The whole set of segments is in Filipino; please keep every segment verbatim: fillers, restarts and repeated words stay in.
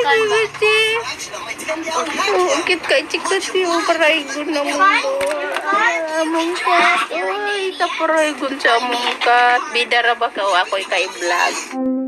Chikati. Oh, kit kay Chikati. Oh, paraigon na mungkat. Mungkat. Ay, taparaigon sa mungkat. Bidara ba ka o ako'y kay vlog?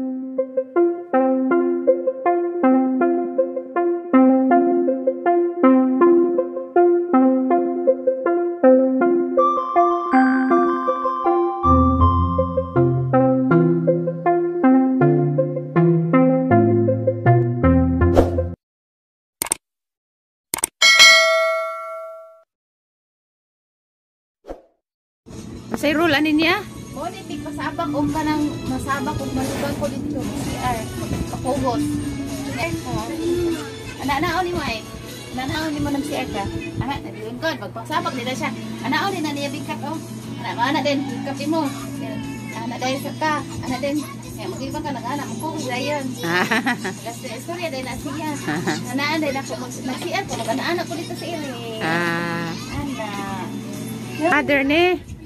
Masay roll ano niya? O, nitik pasabak o ka ng masabak o malibang ko dito. C R. Pakugos. C R ko. Anak-anaon ni mo eh. Anak-anaon ni mo ng C R ka. Anak, nagdiyon ko. Pagpasabak nila siya. Anak-anaon din na niya bingkat o. Anak-anak din. Bingkat mo. Anak dahil sa ka. Anak din. Kaya mag-ibang ka ng anak. Magkugos na yun. Kasi istorya dahil na siya. Anak-anak din ako. Mag-C R ko. Mag-anak ko dito sa iri. Anak. Mother ni.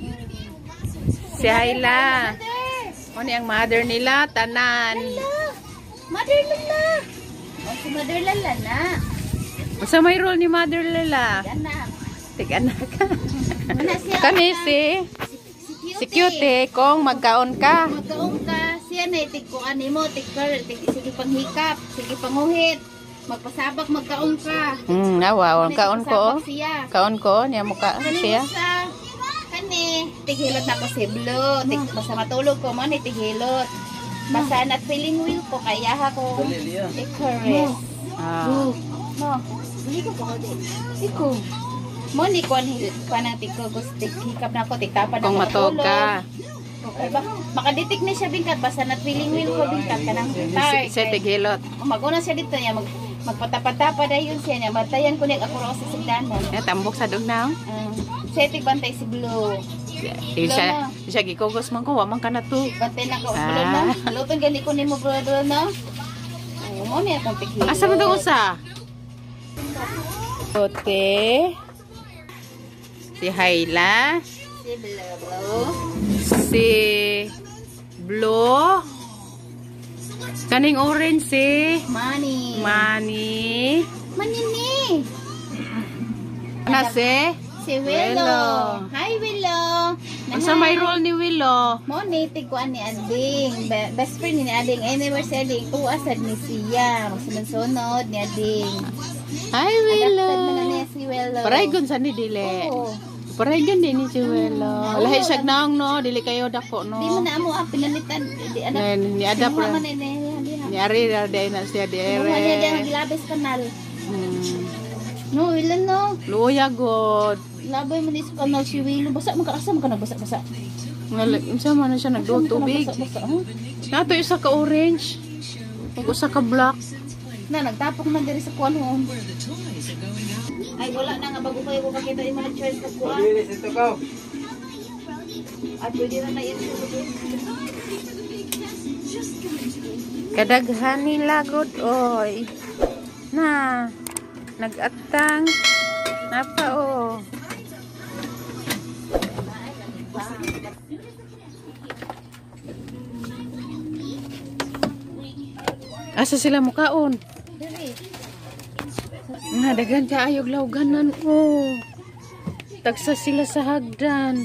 Si Hayla. Ano yung mother nila? Tanan. Mother Lala. O si Mother Lala na. Masa may role ni Mother Lala? Anak. Tig-anak ka. Mana siya? Kani si si Cutie. Kung magkaon ka. Magkaon ka. Siya na itig ko animo. Tig sige panghikap. Sige panguhit. Magpasabak magkaon ka. Hmm, nawa. Kaon ko. Siya. Kaon ko. Niya mukha siya. Kani, tighilot na ko si Blue. Tig, basta matulog ko mo ni tighilot. Basta not feeling well ko, kaya ako i-caress. Ah. Mo, hindi ko po din. Iko. Mo ni ko ang tigko, gusto tighikap na ako, tigtapan na Kung ako matog ka. Okay ba? Makaditik na siya bingkat, basta not feeling well ko bingkat ka ng tight. Sa tighilot. Mag-una siya dito niya, mag magpatapatapa na yun siya niya. Bantayan ko niya, ako rin sa sigdanan. Eh, tambok sa dugnaw. Um, siya bantay si Blue. Di siya, di siya gikugos man ko, waman ka na to. Bantay na ka, Blue na. Lutong gani ko ni mo, Blue na. Oo, mo niya akong tighilot. Asa mo itong usa? Ote. Si Hayla. Si Blue. Si Blue. Kaning orange si Money. Manny. Manini. Ano si? Si Willow. Hi, Willow. Asa may role ni Willow? Mo natig ko ani Ading. Be best friend ni Ading. Anywhere si Ading. Uasad ni siya. Masunod-sunod ni Ading. Hi, Willow. Adapted na niya si Willow. Paraygon sa ni dili. Oo. Paraygon din ni si Willow. Lahi siya naong no. Dili kayo dako no. Di mo na mo ang pinalitan. Di adapt. Ni adapt ra. Ni ni Ni ari ra day na siya di Mo niya ere. ang gilabes kanal. Hmm. No, ilan no. Luya god. Labay man is kanal si Willow. Basa man ka asa man ka nagbasa-basa. Ngal unsa man na siya nagduo tubig. Nato isa ka orange. Ug usa ka black. Na nagtapok na diri sa kuan hon. Ay wala na nga bago kayo ko kakita yung mga choice sa kuan. Pwede sa tukaw. At pwede na na yun. Kadaghan nila god oy. Na nagatang napa oh. Asa sila mukaon? Dili. Nga daghan ka ayog lawganan oh. Tagsa sila sa hagdan.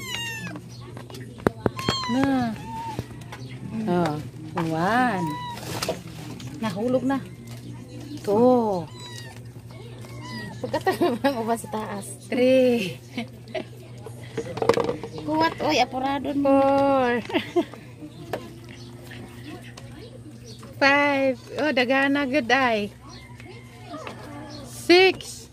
Na. Oh, one. Nahulog na. Two. Pagkatagal mo ba sa taas? Three. Kuwat oy apurado mo. Four. Five. Oh, daghan na good ay. Six.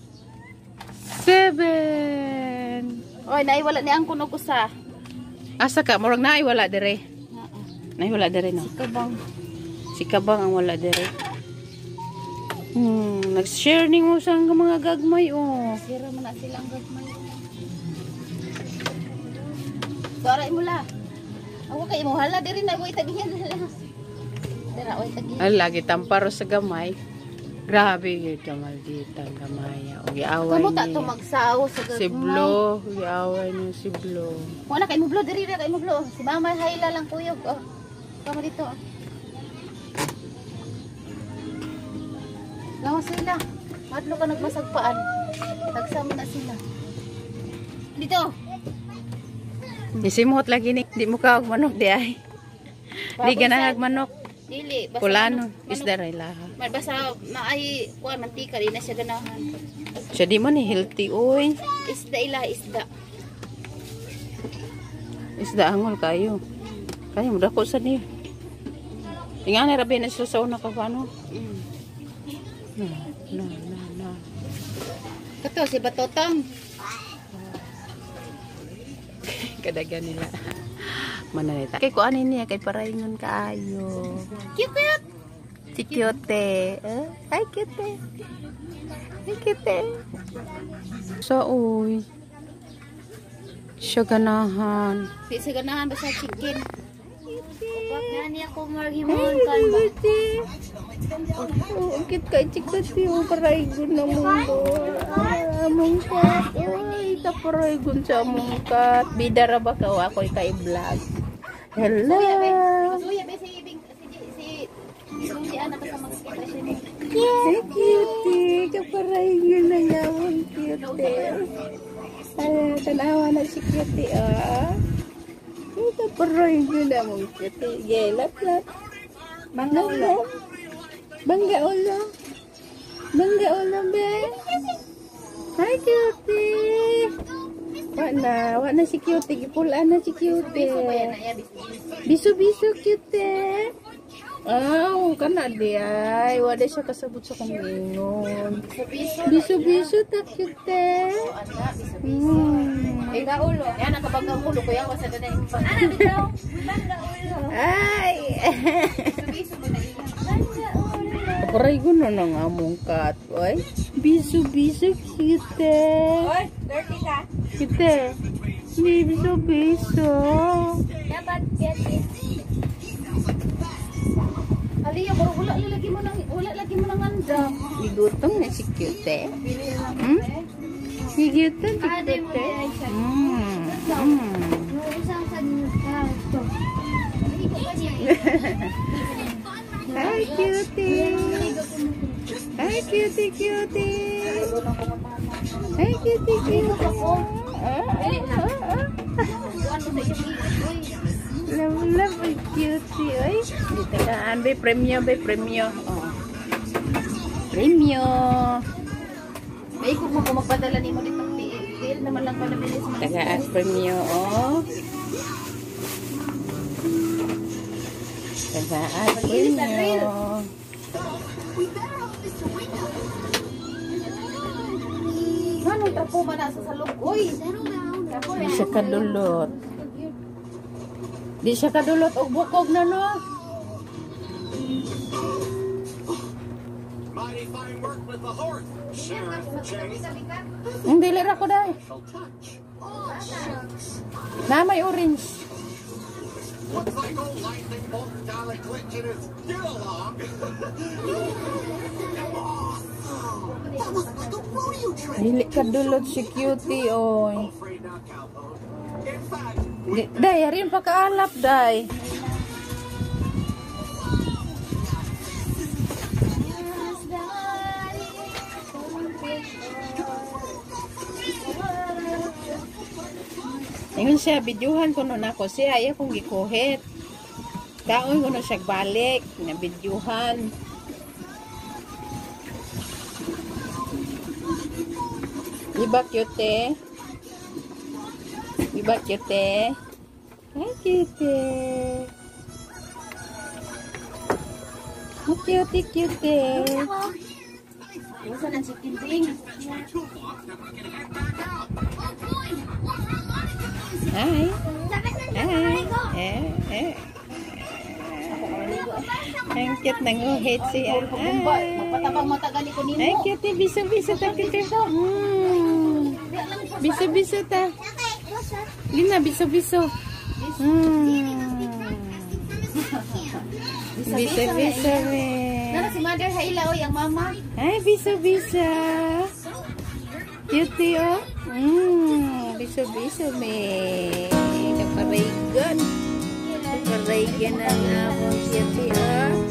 Seven. Oy naiwala ni ang kuno ko sa. Asa ka? Murag na ay wala dire. Ay wala dire no. Kabang. Si Kabang ang wala dire. Hmm, nag-share ning usang mga gagmay oh. Sira man na silang gagmay. Doray mo la. Ako kay mo hala diri na ko itagihan hala. Dira oy tagihan. Ay, lagi tamparo sa gamay. Grabe yun ka maldita gamay. O giaway Kamo ta to niya. magsaw sa gagmay. Si Blo, giaway niya si Blo. Wala kay mo Blo diri ra kay mo Blo. Si Mama Hayla lang kuyog oh. Kamo dito. Lawas sila. Madlo ka nagmasagpaan. Tagsama na sila. Dito. Isimot lagi ni. Di mo ka og manok di ay. Di ka na manok. Dili. Basta Kulano. manok- Isda ray laha. manok. Basta maay kuan mantika di na siya ganahan. Siya di man ni healthy oy. Isda ila isda. Isda angol kayo. Kaya mo dako sa ni. Ingan na rabi na sa sauna ka paano? Mm. No, no, no, no. Kato si Batotang. Kadagan nila. Mananita. Kay ko anin niya kay paraingon kaayo. Cute. Si cute. Eh? Ay cute. Ay cute. So uy. Siya ganahan. Di sa ganahan ba sa chicken? Kapag nga niya ko marghimon kan ba? Oh, kit kay chikati o paraigon na mundo. Among kat. Uy, kaparaigon sa among kat. Bidara ba ka o ako'y kay vlog? Hello. Masuya ba si Ibig si si si si anak sa magkita siya ni. Ay, cutie. Kaparaigon na niya among cutie. Ay, tanawa na si cutie, ah. Ay, kaparaigon na among cutie. Gelap lang. Bangga ulo. Bangga ulo. Bangga ulo, be. Hi, cutie. Wana, wana si cutie. Gipulaan na si cutie. Biso-biso, cutie. Aw, kana di ay. Wala siya kasabot sa kamingon. Biso-biso, ta cutie. Hmm. Bangga ulo. Yan ang kabangga ulo ko yan wasa na yung pang. Ana bitaw. Bangga ulo. Ay. Biso mo na iya. Bangga ulo. Paray ko na nang among kat. Oy. Biso-biso, cutie. Oy, dirty ka. Cutie. Biso-biso. Dapat get it. Aliya, bro, wala lagi mo nang wala lagi mo nang andam. Igutong na si cutie. Hmm? Igutong si Ade mo cutie. yan siya. Hmm. Hmm. Isang sa to. Iko pa niya. Hi, cutie. Hi, cutie, cutie. Hi, cutie, cutie. Ah, Dili na. ah, ah. Kuan mo sa iyo. Oy. Love, love, ay cutie. Ay, dito ka. Bay, premyo, bay, premyo. Oh. Premyo. May ko mo kung magpadala nimo dito tiil naman lang pala bilis mo. Tagaan, premyo, oh. Tagaan, premyo. Anong trapo ba nasa salog? Uy! Trapo Di siya kadulot. Di siya kadulot og bukog na no. Mighty fine work with the horse, Sheriff Jay. Ang dili ra ko dai. Na may orange. Looks like old lightning bolt Dalek glitch in his get along. That was like a rodeo trick. Dili kadulot si cutie oy. Afraid not, cowboy. In fact, Di- Day, harin pa kaalap day. Ingon siya, bidyuhan ko nun ako siya, ayaw kong gikuhit. Kaon ko nun siya balik, na bidyuhan. Diba cute? Diba cute? Ay, cute. Ay, cute, cute. Usa nang si Tinting. Hi. Hi. Eh, eh. Ang cute nang uhit siya. Pagumba, Ay. magpatabang mata gani ko nimo. Ay, cute. Biso-biso ta, cute. Hmm. Biso-biso ta. Lina, biso-biso. Hmm. Biso-biso, me. Nara si Mother Haila oy ang mama. Ay, biso-biso. Cutie, oh. Hmm. Biso-biso, me. Kaparigan. Kaparigan ang among cutie, oh.